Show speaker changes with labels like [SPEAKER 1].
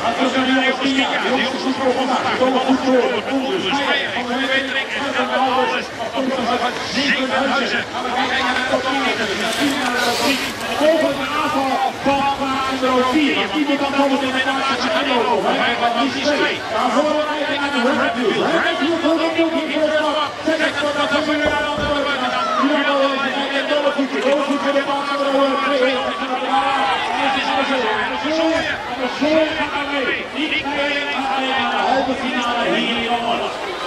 [SPEAKER 1] Dat zijn nu even die jongens goed voor vandaag. Die komen goed voor. Dus Meijer, van de Wetering en van alles. Zevenhuizen. Over de aanval van nummer 4. Want iemand kan komen in de laatste gaan over. Dat is 2. Daarvoor rijden naar de Hurtfield. Hurtfield voor de Milking voor de stap. Zet het voor dat we weer aan de buitenkant. Nu hebben we een dolle voetje. Dolle voetje voor de bal van de Hurtfield. Het is een zooien. De zooien gaat er mee. Niet mee aan de halve finale hier in Amsterdam.